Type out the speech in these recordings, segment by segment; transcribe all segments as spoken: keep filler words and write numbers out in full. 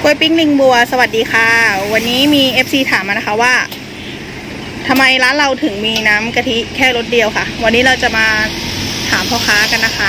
กล้วยปิ้งลิงบัวสวัสดีค่ะวันนี้มี เอฟ ซี ถามมานะคะว่าทำไมร้านเราถึงมีน้ำกะทิแค่รสเดียวค่ะวันนี้เราจะมาถามพ่อค้ากันนะคะ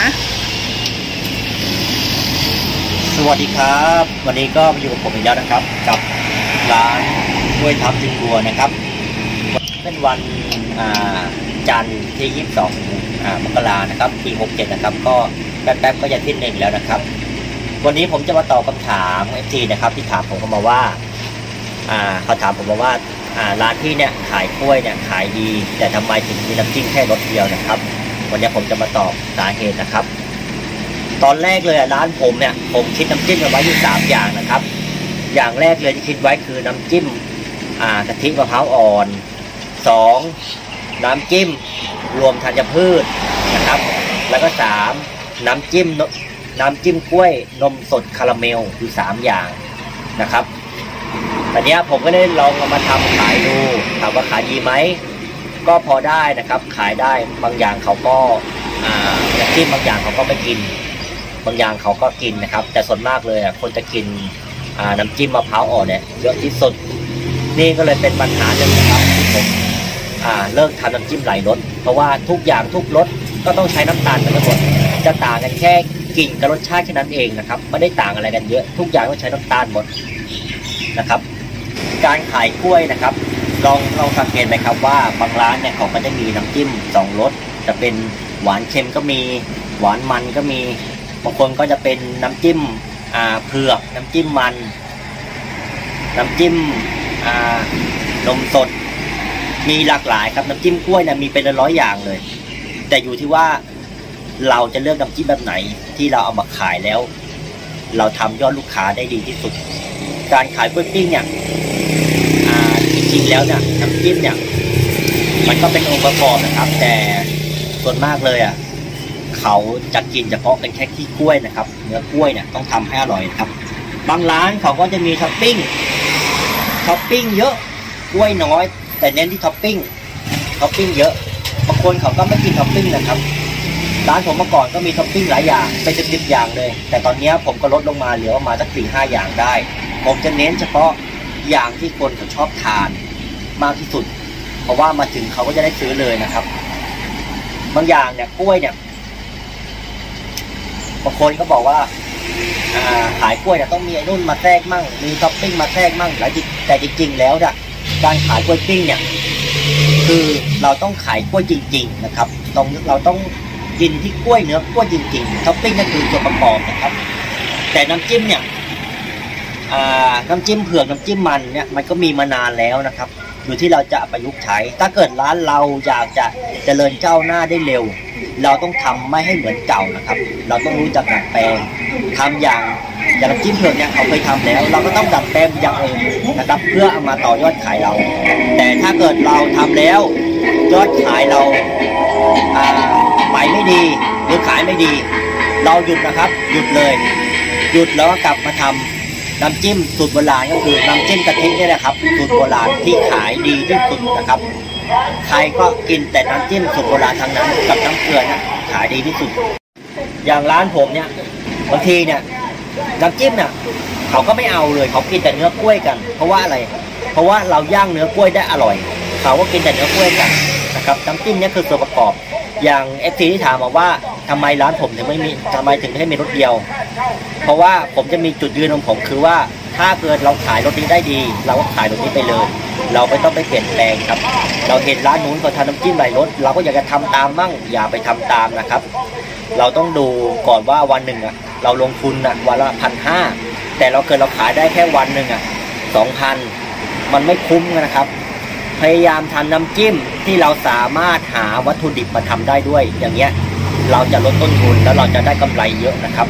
สวัสดีครับวันนี้ก็มาอยู่กับผมอีกแล้วนะครับกับร้านกล้วยทับลิงบัวนะครับเป็นวันจันทร์ที่ยี่สิบสองมกรานะครับปีหกเจ็ดนะครับก็แป๊บๆก็จะที่หนึ่งแล้วนะครับวันนี้ผมจะมาตอบคำถาม เอฟ ซี นะครับที่ถามผมเข้ามาว่าเขาถามผมมาว่าร้านที่เนี่ยขายกล้วยเนี่ยขายดีแต่ทำไมถึงมีน้ำจิ้มแค่รสเดียวนะครับวันนี้ผมจะมาตอบสาเหตุนะครับตอนแรกเลยร้านผมเนี่ยผมคิดน้ำจิ้มไว้อยู่สามอย่างนะครับอย่างแรกเลยที่คิดไว้คือน้ำจิ้มกะทิมะพร้าวอ่อนสองน้ำจิ้มรวมธัญพืชนะครับแล้วก็สามน้ำจิ้มน้ำจิ้มกล้วยนมสดคาราเมลคือสามอย่างนะครับอันนี้ผมก็ได้ลองเอามาทำขายดูถามว่าขายดีไหมก็พอได้นะครับขายได้บางอย่างเขาก็น้ำจิ้มบางอย่างเขาก็ไม่กินบางอย่างเขาก็กินนะครับแต่ส่วนมากเลยคนจะกินน้ำจิ้มมะพร้าวอ่อนเนี่ยเยอะที่สุดนี่ก็เลยเป็นปัญหาหนึ่งนะครับที่ผมเลิกทำน้ำจิ้มหลายรสเพราะว่าทุกอย่างทุกรสก็ต้องใช้น้ำตาลกันทั้งหมดจะต่างกันแค่กลิ่นกับรสชาติแค่นั้นเองนะครับไม่ได้ต่างอะไรกันเยอะทุกอย่างต้องใช้น้ำตาลหมดนะครับการขายกล้วยนะครับลองลองสังเกตไหมครับว่าบางร้านเนี่ยเขาก็จะมีน้ำจิ้มสองรสจะเป็นหวานเค็มก็มีหวานมันก็มีบางคนก็จะเป็นน้ำจิ้มเผือกน้ำจิ้มมันน้ำจิ้มนมสดมีหลากหลายครับน้ำจิ้มกล้วยเนี่ยมีเป็นร้อยอย่างเลยแต่อยู่ที่ว่าเราจะเลือกน้ำจิ้มแบบไหนที่เราเอามาขายแล้วเราทำยอดลูกค้าได้ดีที่สุดการขายกล้วยปิ้งเนี่ยจริงๆแล้วเนี่ยน้ำจิ้มเนี่ยมันก็เป็นองค์ประกอบนะครับแต่ส่วนมากเลยอ่ะเขาจะกินเฉพาะเป็นแค่ขี้กล้วยนะครับเนื้อกล้วยเนี่ยต้องทำให้อร่อยนะครับบางร้านเขาก็จะมีท็อปปิ้งท็อปปิ้งเยอะกล้วยน้อยแต่เน้นที่ท็อปปิ้งท็อปปิ้งเยอะบางคนเขาก็ไม่กินท็อปปิ้งนะครับร้านผมเมื่อก่อนก็มีท็อปปิ้งหลายอย่างเป็นสิบอย่างเลยแต่ตอนนี้ผมก็ลดลงมาเหลือประมาณสักสี่ห้าอย่างได้ผมจะเน้นเฉพาะอย่างที่คนเขาชอบทานมากที่สุดเพราะว่ามาถึงเขาก็จะได้ซื้อเลยนะครับบางอย่างเนี่ยกล้วยเนี่ยบางคนก็บอกว่าขายกล้วยเนี่ยต้องมีไอ้นุ่นมาแทรกมั่งมีท็อปปิ้งมาแทรกมั่งแต่จริงๆแล้วเนี่ยการขายกล้วยปิ้งเนี่ยคือเราต้องขายกล้วยจริงๆนะครับต้องเราต้องกินที่กล้วยเนื้อกล้วยจริงๆท็อปปิ้งนั่นคือส่วนประกอบนะครับแต่น้ำจิ้มเนี่ยน้ำจิ้มเผือกน้ำจิ้มมันเนี่ยมันก็มีมานานแล้วนะครับอยู่ที่เราจะประยุกต์ใช้ถ้าเกิดร้านเราอยากจะเจริญเจ้าหน้าได้เร็วเราต้องทำไม่ให้เหมือนเก่านะครับเราต้องรู้จักดัดแปลงทำอย่างอย่างน้ำจิ้มเผือกเนี่ยเขาเคยทำแล้วเราก็ต้องดัดแปลงอย่างอื่นนะครับเพื่อเอามาต่อยอดขายเราแต่ถ้าเกิดเราทำแล้วยอดขายเราไปไม่ดีหรือขายไม่ดีเราหยุดนะครับหยุดเลยหยุดแล้วก็กลับมาทำน้ำจิ้มสูตรโบราณก็คือน้ำจิ้มกะทินี่แหละครับสูตรโบราณที่ขายดีที่สุดนะครับใครก็กินแต่น้ำจิ้มสูตรโบราณทั้งนั้นกับน้ำเกลือนะขายดีที่สุดอย่างร้านผมเนี่ยบางทีเนี่ยน้ำจิ้มเนี่ยเขาก็ไม่เอาเลยเขากินแต่เนื้อกล้วยกันเพราะว่าอะไรเพราะว่าเราย่างเนื้อกล้วยได้อร่อยเขาก็กินแต่เนื้อกล้วยกันนะครับน้ำจิ้มเนี่ยคือส่วนประกอบอย่าง เอฟ ซี ที่ถามมาว่าทำไมร้านผมถึงไม่มีทำไมถึงไม่ให้มีรสเดียวเพราะว่าผมจะมีจุดยืนของผมคือว่าถ้าเกิดเราขายรสนี้ได้ดีเราก็ขายรสนี้ไปเลยเราไม่ต้องไปเปลี่ยนแปลงครับเราเห็นร้านนู้นเขาทำน้ำจิ้มหลายรสเราก็อยากจะทำตามมั่งอย่าไปทำตามนะครับเราต้องดูก่อนว่าวันหนึ่งอ่ะเราลงทุนอ่ะวันละพันห้าแต่เราเกิดเราขายได้แค่วันหนึ่งอ่ะสองพันมันไม่คุ้มนะครับพยายามทำน้ำจิ้มที่เราสามารถหาวัตถุดิบมาทำได้ด้วยอย่างเงี้ยเราจะลดต้นทุนแล้วเราจะได้กำไรเยอะนะครับ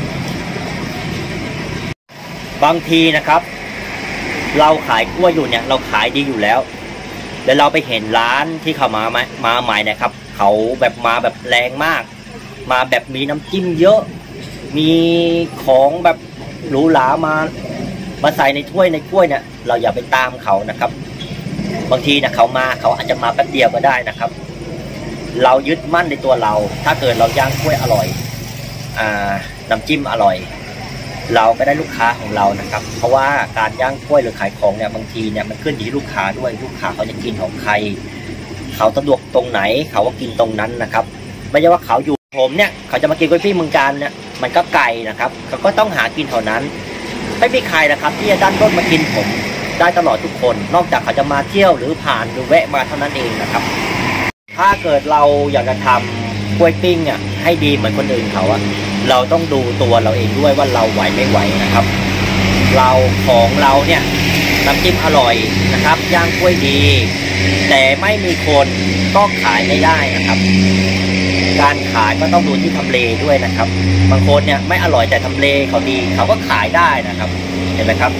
บางทีนะครับเราขายกล้วยอยู่เนี่ยเราขายดีอยู่แล้วแล้วเราไปเห็นร้านที่เขามามาใหม่นะครับเขาแบบมาแบบแรงมากมาแบบมีน้ำจิ้มเยอะมีของแบบหรูหรามามาใส่ในถ้วยในกล้วยเนี่ยเราอย่าไปตามเขานะครับบางทีนะเขามาเขาอาจจะมาแป๊บเดียวก็ได้นะครับเรายึดมั่นในตัวเราถ้าเกิดเราย่างกล้วยอร่อยอ่าน้ำจิ้มอร่อยเราก็ได้ลูกค้าของเรานะครับเพราะว่าการย่างกล้วยหรือขายของเนี่ยบางทีเนี่ยมันขึ้นอยู่ที่ลูกค้าด้วยลูกค้าเขาจะกินของใครเขาสะดวกตรงไหนเขาก็กินตรงนั้นนะครับไม่ใช่ว่าเขาอยู่ผมเนี่ยเขาจะมากินกล้วยปิ้งเมืองการเนี่ยมันก็ไกลนะครับเขาก็ต้องหากินเท่านั้นไม่มีใครนะครับที่จะดันรถมากินผมได้ตลอดทุกคนนอกจากเขาจะมาเที่ยวหรือผ่านหรือแวะมาเท่านั้นเองนะครับถ้าเกิดเราอยากจะทำกล้วยปิ้งอ่ะให้ดีเหมือนคนอื่นเขาอะเราต้องดูตัวเราเองด้วยว่าเราไหวไม่ไหวนะครับเราของเราเนี่ยน้ำจิ้มอร่อยนะครับย่างกล้วยดีแต่ไม่มีคนก็ขายไม่ได้นะครับการขายก็ต้องดูที่ทำเลด้วยนะครับบางคนเนี่ยไม่อร่อยแต่ทำเลเขาดีเขาก็ขายได้นะครับเห็นไหมครับ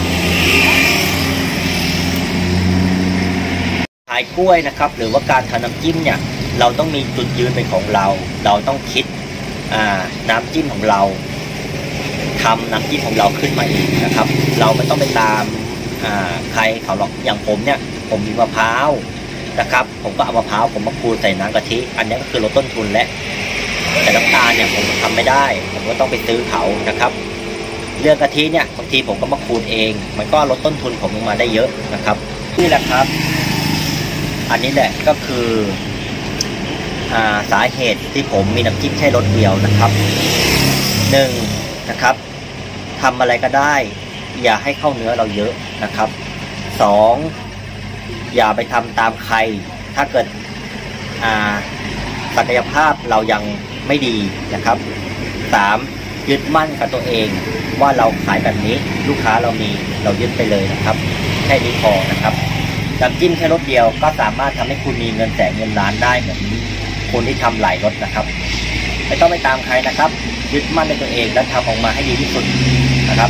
ขายกล้วยนะครับหรือว่าการทำน้ำจิ้มเนี่ยเราต้องมีจุดยืนเป็นของเราเราต้องคิดน้ำจิ้มของเราทำน้ำจิ้มของเราขึ้นมาเองนะครับเราไม่ต้องไปตามใครเขาหรอกอย่างผมเนี่ยผมมีมะพร้าวนะครับผมก็เอามะพร้าวผมมาขูดใส่น้ำกะทิอันนี้ก็คือลดต้นทุนและแต่น้ำตาลเนี่ยผมทำไม่ได้ผมก็ต้องไปซื้อเขานะครับเรื่องกะทิเนี่ยบางทีผมก็มาขูดเองมันก็ลดต้นทุนผมลงมาได้เยอะนะครับนี่แหละครับอันนี้แหละก็คือสาเหตุที่ผมมีน้ำจิ้มแค่รสเดียวนะครับหนึ่งนะครับทำอะไรก็ได้อย่าให้เข้าเนื้อเราเยอะนะครับสองอย่าไปทำตามใครถ้าเกิดศักยภาพเรายังไม่ดีนะครับสามยึดมั่นกับตัวเองว่าเราขายแบบนี้ลูกค้าเรามีเรายึดไปเลยนะครับแค่นี้พอนะครับน้ำจิ้มแค่รสเดียวก็สามารถทำให้คุณมีเงินแสนเงินล้านได้เหมือนคนที่ทำหลายรสนะครับไม่ต้องไปตามใครนะครับยึดมั่นในตัวเองและทำออกมาให้ดีที่สุดนะครับ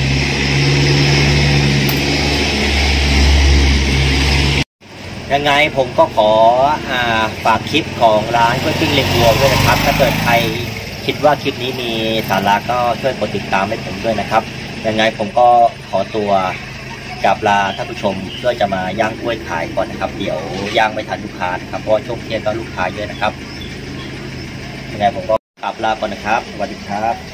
ยังไงผมก็ขออ่าฝากคลิปของร้านกล้วยปิ้งเล็กวัวด้วยนะครับถ้าเกิดใครคิดว่าคลิปนี้มีสาระก็ช่วยกดติดตามให้ผมด้วยนะครับยังไงผมก็ขอตัวกราบลาท่านผู้ชมเพื่อจะมาย่างกล้วยขายก่อนนะครับเดี๋ยวย่างไม่ทันลูกค้านะครับเพราะช่วงเที่ยงก็ลูกค้าเยอะนะครับยังไงผมก็กราบลาก่อนนะครับสวัสดีครับ